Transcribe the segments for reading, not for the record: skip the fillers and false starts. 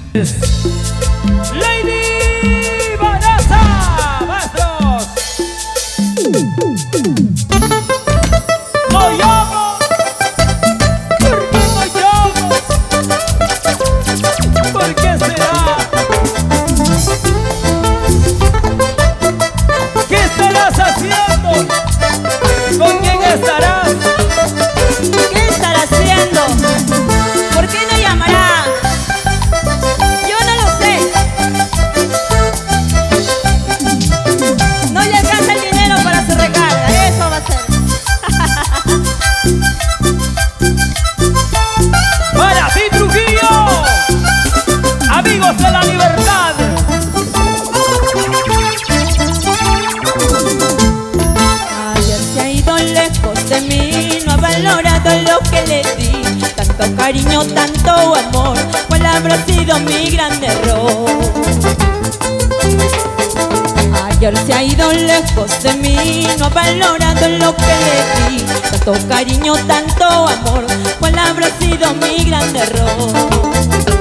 Lady Vanessa, maestros. No llamo, ¿por qué no llamo? ¿Por qué será? ¿Qué estarás haciendo? ¿Con quién estarás? ¿Qué estará haciendo? ¿Por qué no llamará? Yo no lo sé. No le alcanza el dinero para su recarga, eso va a ser. ¡Para ti, Trujillo! ¡Amigos de la libertad! Ayer se ha ido lejos de mí, no ha valorado lo que le di. Tanto cariño, tanto amor, ¿cuál habrá sido mi gran error? Ayer se ha ido lejos de mí, no ha valorado lo que le di. Tanto cariño, tanto amor, ¿cuál habrá sido mi gran error?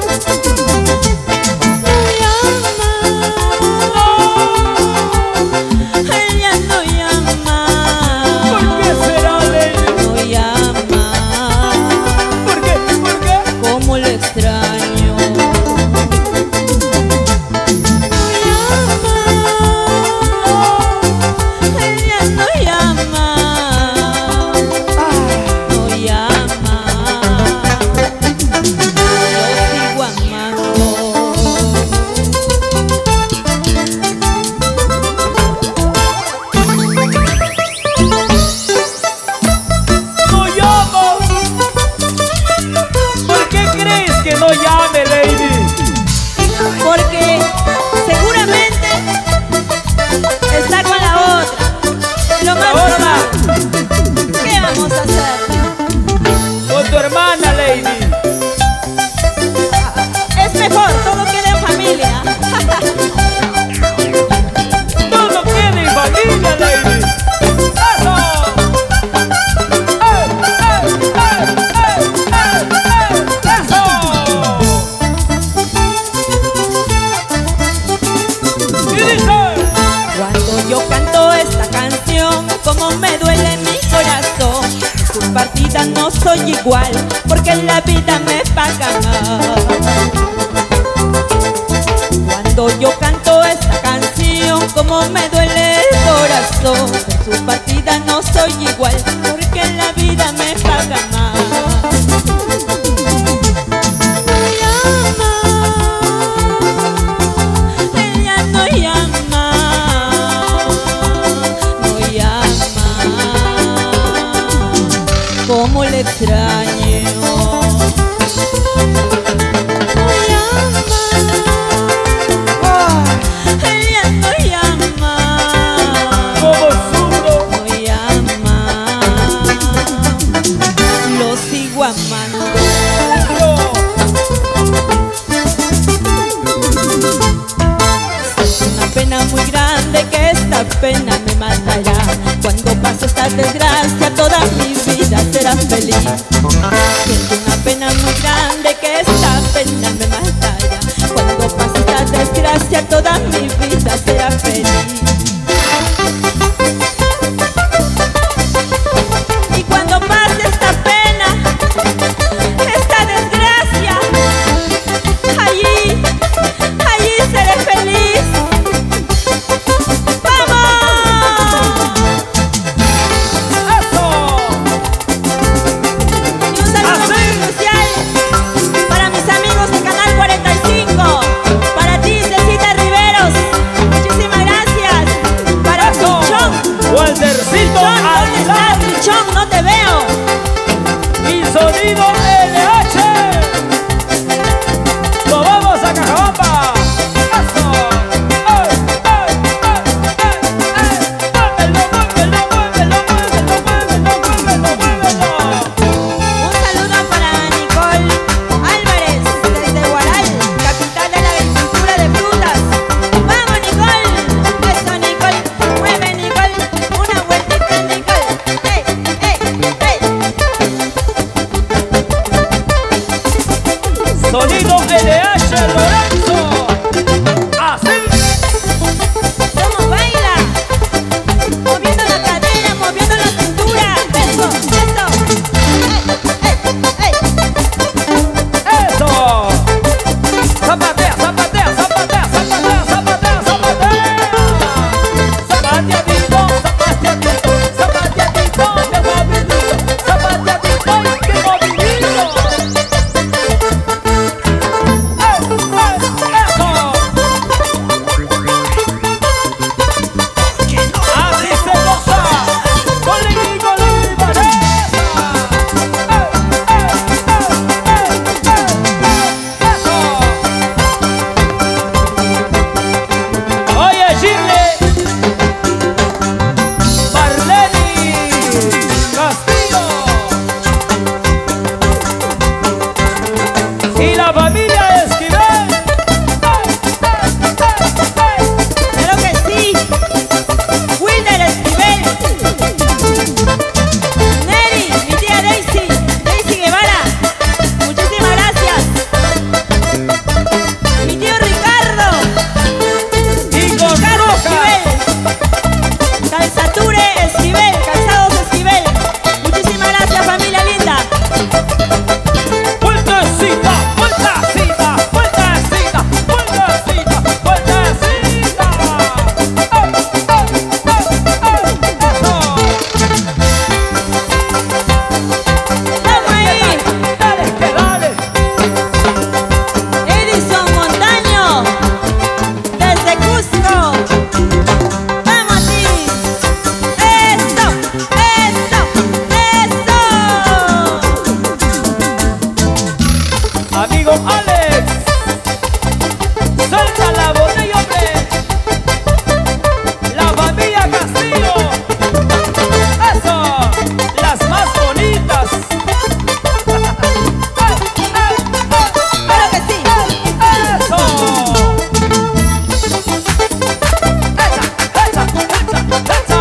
No llame, Lady. Porque seguramente está con la otra. Lo más probable. ¿Qué vamos a hacer? Con tu hermana, Lady. Es mejor, todo queda en familia. Todo queda en familia, Lady. ¡Eso! Cuando yo canto esta canción, como me duele mi corazón. En su partida no soy igual, porque en la vida me paga mal. Cuando yo canto esta canción, como me duele el corazón. En su partida no soy igual, porque en la vida me paga mal. Cómo le extraño. No llama, ella no llama. ¿Cómo sufro? No llama, lo sigo amando. Es una pena muy grande que esta pena me matará. Cuando pase esta desgracia toda mi vida será feliz. Siento una pena muy grande que esta pena me matará. Cuando pase esta desgracia toda mi vida será feliz. Y cuando pase esta pena, esta desgracia, allí seré feliz. ¡Así! Sonido LH Lorenzo. Así. ¿Cómo baila? Moviendo la cadera, moviendo la cintura. Eso, eso. ¡Ey, ey! Eso. Zapatea, zapatea, zapatea, zapatea, zapatea, zapatea. Zapateadito, zapateadito, zapateadito, qué movidito. Zapateadito, qué movidito. Así se goza. Golí, golí, Vanessa. Oye, Shirley, Marlene Castillo y la familia Esquivel. Claro que sí. Wilder Esquivel. Neri, mi tía Daisy. Daisy Guevara. Muchísimas gracias. Mi tío Ricardo. Y con Ricardo Roja. Esquivel. Calzature Esquivel. Calzados Esquivel. Muchísimas gracias, familia linda. Vueltecita, vueltecita, vueltecita, vueltecita, vueltecita. Vamos ahí. Dale, que dale. Edison Montaño. Desde Cusco. Vamos a ti. Eso, eso, eso. Amigo Alex, suelta la botella, hombre. La familia Castillo. Eso, las más bonitas. Claro que sí. Eso. Echa.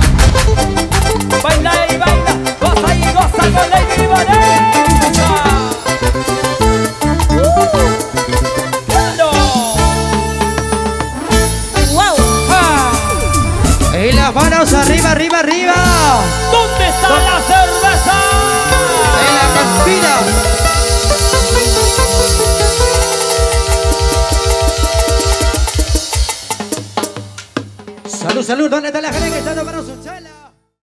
Baila y baila, goza y goza con Lady Vanessa. Wow. Y las manos arriba, arriba, arriba. ¿Dónde está la cerveza? En la campina. Salud, salud. ¿Dónde está la gente que está tomando su